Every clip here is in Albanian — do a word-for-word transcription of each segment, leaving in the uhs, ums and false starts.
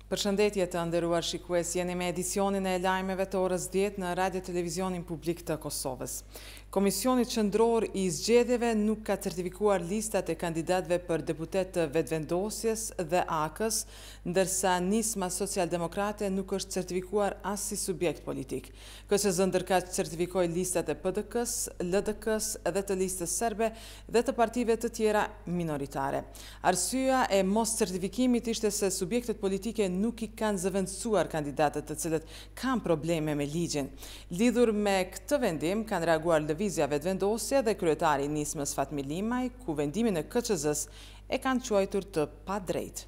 Përshëndetje të nderuar shikues, jeni me edicionin e lajmeve të orës dhjetë në Radio Televizionin Publik të Kosovës. Komisioni qendror i zgjedhjeve nuk ka certifikuar listat e kandidatëve për deputet të vetëvendosjes dhe A K-s, ndërsa Nisma Socialdemokrate nuk është certifikuar as si subjekt politik. K Q Z ndërka certifikoi listat e P D K-s, L D K-s dhe të listës serbe dhe të partive të tjera minoritare. Arsyeja e mos certifikimit ishte se subjektet politike nuk i kanë zëvendësuar kandidatët të cilët kanë probleme me ligjin. Lidhur me këtë vendim kanë reaguar lëvizja vetëvendosje dhe kryetari i Nismës Fatmir Limaj, ku vendimin e K Q Z-s e kanë quajtur të padrejtë.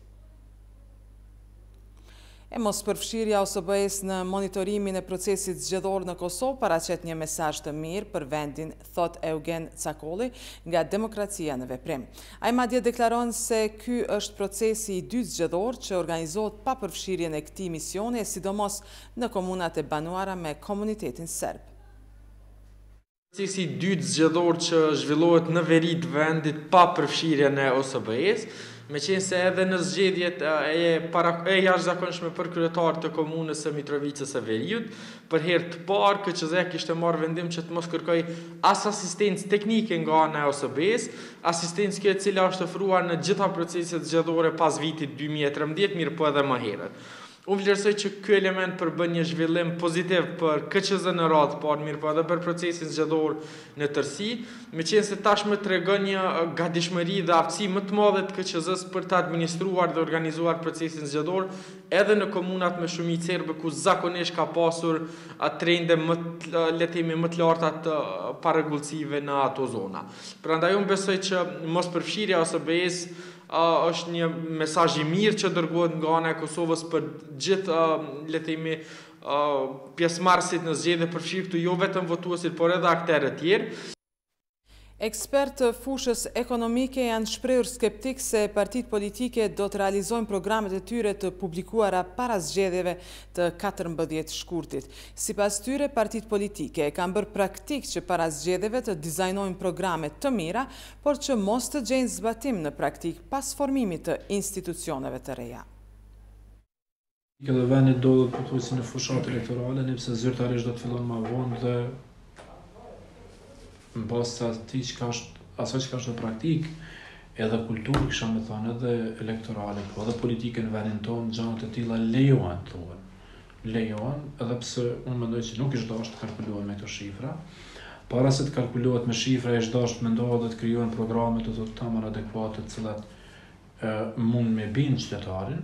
E mos përfshirja O S B-s në monitorimin e procesit zgjedhor në Kosovë paraqet një mesazh të mirë për vendin, thot Eugen Cakolli nga Demokracia në Veprim. Ai madje deklaron se ky është procesi i dytë zgjedhor që organizohet pa përfshirjen e këtij misioni, sidomos në komunat e banuara me komunitetin serb. Procesi i dytë zgjedhor që zhvillohet në veri të vendit pa përfshirjen e O S B-s, me qenë se edhe në zgjedhjet e, para, e jashtëzakonshme për kryetar të komunës së Mitrovicës së Veriut, për herë të parë K Q Z kishte marrë vendim që të mos kërkoj as asistencë teknike nga ana e O S B-s, asistencë kjo e cila është ofruar në gjitha proceset zgjedhore pas vitit dy mijë e trembëdhjetë, mirë po edhe më herët. Unë vlerësoj që ky element përbën një zhvillim pozitiv për K Q Z në radhë parë, mirë po edhe për procesin zgjedhor në tërësi, me qenë se tashmë tregon një gatishmëri dhe aftësi më të madhe të K Q Z-s për të administruar dhe organizuar procesin zgjedhor edhe në komunat me shumicë serbe ku zakonisht ka pasur trende më le të themi më të larta të parregullsive në ato zona. Prandaj unë besoj që mos përfshirja O S B-s Uh, është një mesazh i mirë që dërgohet nga ana e Kosovës për gjithë uh, le të themi uh, pjesëmarrësit në zgjedhje, përfshirë këtu jo vetëm votuesit, por edhe aktorët tjerë. Ekspertë të fushës ekonomike janë shprehur skeptik se partitë politike do të realizojnë programet e tyre të publikuara para zgjedhjeve të katërmbëdhjetë shkurtit. Sipas tyre, partitë politike kanë bërë praktik që para zgjedhjeve të dizajnojnë programe të mira, por që mos të gjejnë zbatim në praktik pas formimit të institucioneve të reja. Edhe vendi ndodhet pothuajse në fushat elektorale, sepse zyrtarisht do të fillon më vonë dhe në bazë të atij që është, asaj që është në praktik, edhe kulturë, kisha me thonë, edhe elektorale, po edhe politike në vendin tonë, gjanët e tilla lejohen, thuhen. Lejohen, edhe pse unë mendoj që nuk është dashur të kalkulohen me këto shifra. Para se të kalkulohet me shifra, është dashur të mendohet dhe të krijohen programe të të tamam adekuate, të cilat e, mund me bind qytetarin.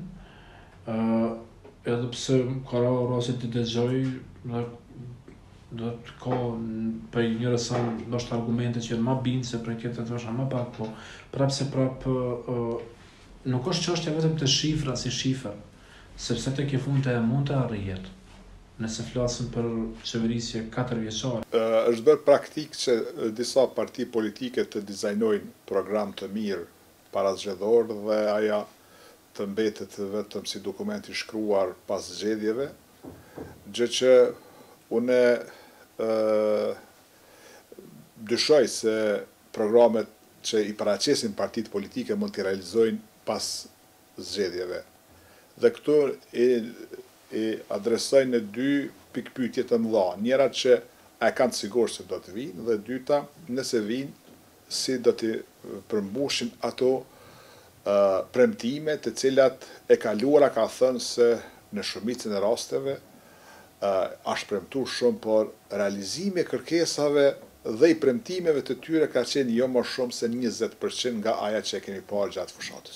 Edhe pse ka raste të dëgjoj do të ka për njërës sa ndoshta argumente që janë më bindë se për tjetër të është më pak, po prapë se prapë nuk është çështja vetëm të shifra si shifër, sepse tek e fundit e mund të arrihet. Nëse flasim për qeverisje katër vjeçare. Është bërë praktik që disa parti politike të dizajnojnë program të mirë para zgjedhor dhe aja të mbetet vetëm si dokument i shkruar pas zgjedhjeve, gjë që unë Uh, dyshoj se programet që i paraqesin partitë politike mund të realizojnë pas zgjedhjeve. Dhe këtu i, i adresojnë në dy pikpyetje të mëdha. Njëra që a e kanë sigurt se do të vinë, dhe dyta, nëse vinë, si do të përmbushin ato uh, premtime të cilat e kaluara ka thënë se në shumicën e rasteve Uh, është premtuar shumë, por realizimi i kërkesave dhe i premtimeve të tyre ka qenë jo më shumë se njëzet përqind nga aja që e kemi parë gjatë fushatës.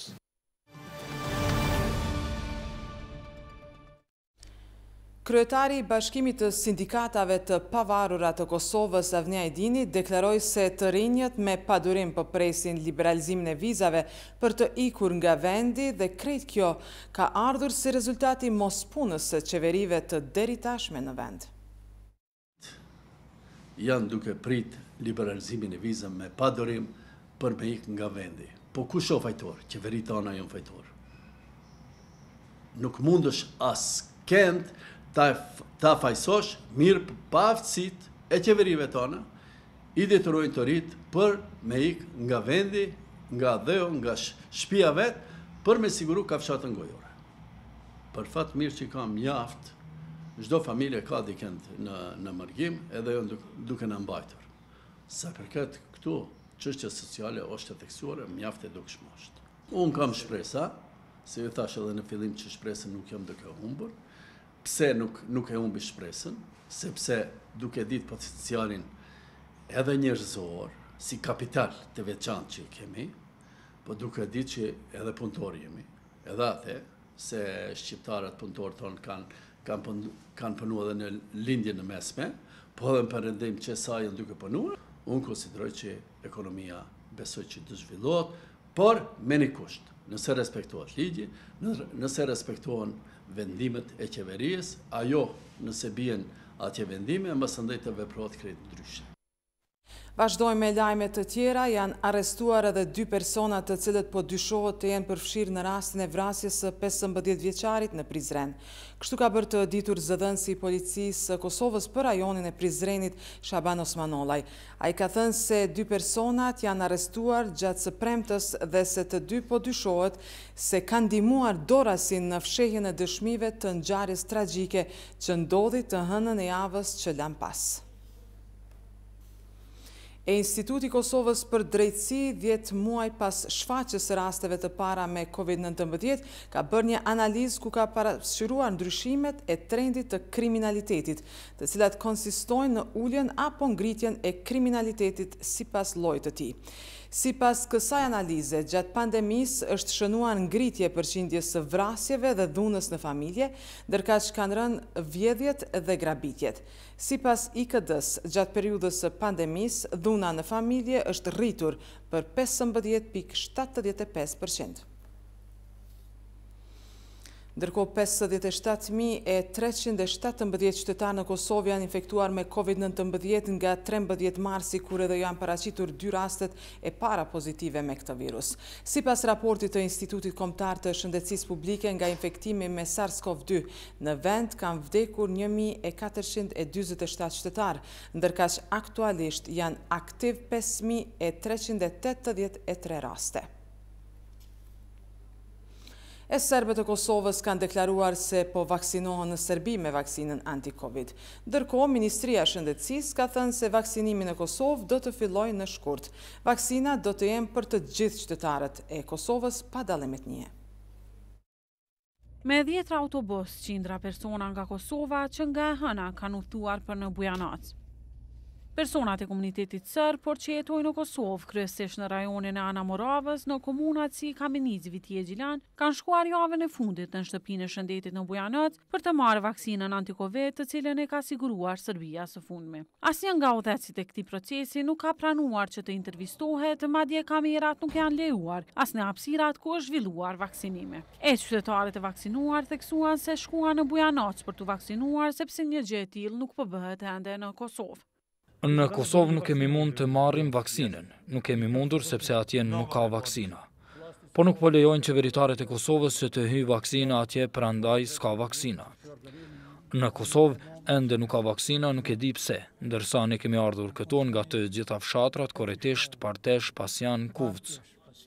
Kryetari i Bashkimit të Sindikatave të Pavarura të Kosovës, Avnia Edini, deklaroi se të rinjët me padurim po presin liberalizimin e vizave për të ikur nga vendi dhe krejt kjo ka ardhur si rezultati mos punës së qeverive të deritashme në vend. Janë duke prit liberalizimin e vizave me padurim për me ik nga vendi. Po kush o fajtor? Qeverit tona janë fajtor. Nuk mundësh as kënd ta, ta fajsosh mirë pa aftësit e qeverive tona, i detyrojnë të rritë për me ik nga vendi, nga dheu, nga shtëpia vetë, për me siguru kafshatën gojore. për fat mirë që ka mjaft, çdo familje ka dikend në, në mërgjim, edhe jo duke në mbajtur. Sa përket këtu, çështja sociale është e theksuar, mjaft e dukshme është. Unë kam shpresa, se ju thash edhe në fillim që shpresën nuk jam duke humbur. Pse nuk, nuk e humbi shpresën? Sepse duke ditë potencialin edhe njerëzor, si kapital të veçantë që kemi, po duke ditë që edhe punëtor jemi, edhe atë, se shqiptarët punëtorë tonë kanë, kanë, kanë punu edhe në lindje në mesme, po edhe në përrendim që sa janë duke punuar, unë konsideroj që ekonomia besoj që të zhvillohet, por me një kusht, nëse respektohet ligji, nëse respektohen vendimet e qeverisë, ajo nëse bien atje vendime, mësë të veprohet krejt ndryshe. Vazhdojmë me lajme të tjera, janë arrestuar edhe dy persona të cilët po dyshohet të jenë përfshirë në rastin e vrasjes së pesëmbëdhjetë vjeçarit në Prizren. Kështu ka bërë të ditur zëdhënësi i policisë së Kosovës për rajonin e Prizrenit, Shaban Osmanolaj. Ai ka thënë se dy personat janë arrestuar gjatë së premtës dhe se të dy po dyshohet se kanë ndihmuar Dorasin në fshehjen e dëshmive të ngjarjes tragjike që ndodhi të hënën e javës që lan pas. E Instituti Kosovës për Drejtësi dhjetë muaj pas shfaqjes së rasteve të para me kovid nëntëmbëdhjetë ka bërë një analizë ku ka parashiruar ndryshimet e trendit të kriminalitetit, të cilat konsistojnë në uljen apo ngritjen e kriminalitetit sipas llojit të tij. Sipas kësaj analize, gjatë pandemisë është shënuar ngritje përqindjes së vrasjeve dhe dhunës në familje, ndërkaq kanë rënë vjedhjet dhe grabitjet. Sipas I K D-s, gjatë periudhës së pandemisë, dhuna në familje është rritur për pesëmbëdhjetë pikë shtatëdhjetë e pesë përqind. Ndërkohë pesëdhjetë e shtatë mijë e treqind e shtatëmbëdhjetë qytetarë në Kosovë janë infektuar me kovid nëntëmbëdhjetë nga trembëdhjetë marsi, kur edhe janë paraqitur dy rastet e para pozitive me këtë virus. Sipas raportit të Institutit Kombëtar të Shëndetësisë Publike, nga infektimi me SARS-CoV dy në vend kanë vdekur një mijë e katërqind e dyzet e shtatë qytetarë, ndërkaq aktualisht janë aktiv pesë mijë e treqind e tetëdhjetë e tre raste. E serbët e Kosovës kanë deklaruar se po vaksinohen në Serbi me vaksinën anti-Covid. Ndërkohë, Ministria e Shëndetësisë ka thënë se vaksinimi në Kosovë do të fillojë në shkurt. Vaksina do të jenë për të gjithë qytetarët e Kosovës pa dallim etnie. Me dhjetra autobus, qindra persona nga Kosova që nga e hëna kanë udhëtuar për në Bujanoc. Personat e komunitetit sërb, por që jetojnë në Kosovë, kryesisht në rajonin e Ana Moravës, në komunat si Kamenic, Vitje, Gjilan, kanë shkuar javën e fundit në shtëpinë e shëndetit në Bujanoc për të marrë vaksinën anti-Covid, të cilën e ka siguruar Serbia së fundmi. Asnjë nga udhëhecit e këtij procesi nuk ka pranuar që të intervistohet, madje kamerat nuk janë lejuar, as në hapësirat ku është zhvilluar vaksinimi. E qytetarët e vaksinuar theksuan se shkuan në Bujanoc për të vaksinuar sepse një gjë e tillë nuk po bëhet ende në Kosovë. Në Kosovë nuk kemi mund të marrim vaksinën, nuk kemi mundur sepse atje nuk ka vaksina. Po nuk po lejojnë qeveritarët e Kosovës që të hyjë vaksina atje, prandaj s'ka vaksina. Në Kosovë ende nuk ka vaksina, nuk e di pse, ndërsa ne kemi ardhur këtu nga të gjitha fshatrat, Korretisht, Partesh, Pasjan, Kuvc.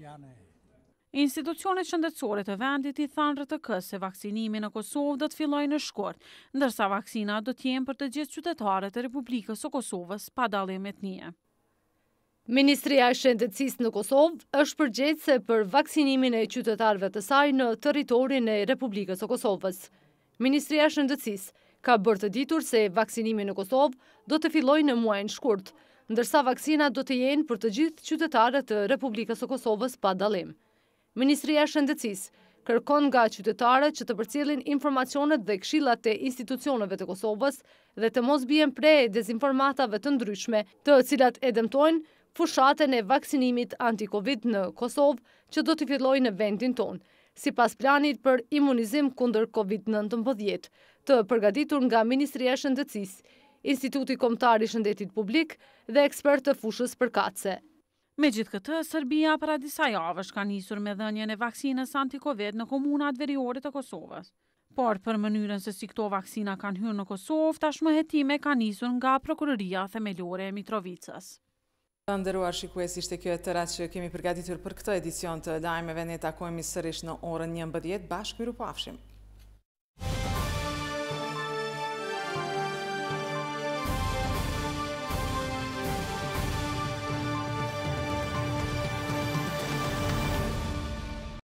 Institucionet shëndetësore të vendit I thanë R T K se vaksinimi në Kosovë do të fillojë në shkurt, ndërsa vaksina do të jenë për të gjithë qytetarët e Republikës së Kosovës pa dallim etnie. Ministria e Shëndetësisë në Kosovë është përgjegjëse për vaksinimin e qytetarëve të saj në territorin e Republikës së Kosovës. Ministria e Shëndetësisë ka bërë të ditur se vaksinimi në Kosovë do të fillojë në muajin shkurt, ndërsa vaksinat do të jenë për të gjithë qytetarët e Republikës së Kosovës pa dallim. Ministria e Shëndetësisë kërkon nga qytetarët që të përcjellin informacionet dhe këshillat e institucioneve të Kosovës dhe të mos bien pre dezinformatave të ndryshme, të cilat e dëmtojnë fushatën e vaksinimit anti-Covid në Kosovë që do të fillojë në vendin tonë, sipas planit për imunizim kundër kovid nëntëmbëdhjetë, të përgatitur nga Ministria e Shëndetësisë, Instituti Kombëtar I Shëndetit Publik dhe ekspertë të fushës përkatëse. Me gjithë këtë, Serbia para disa javësh ka nisur me dhënien e vaksinës anti-Covid në komunat veriore të Kosovës. Por për mënyrën se si këto vaksina kanë hyrë në Kosovë, tashmë hetime ka nisur nga Prokuroria Themelore e Mitrovicës. Të nderuar shikues, ishte kjo e tëra që kemi përgatitur për këtë edicion të lajmeve. Ne takohemi sërish në orën njëmbëdhjetë. Bashkë miru pafshim.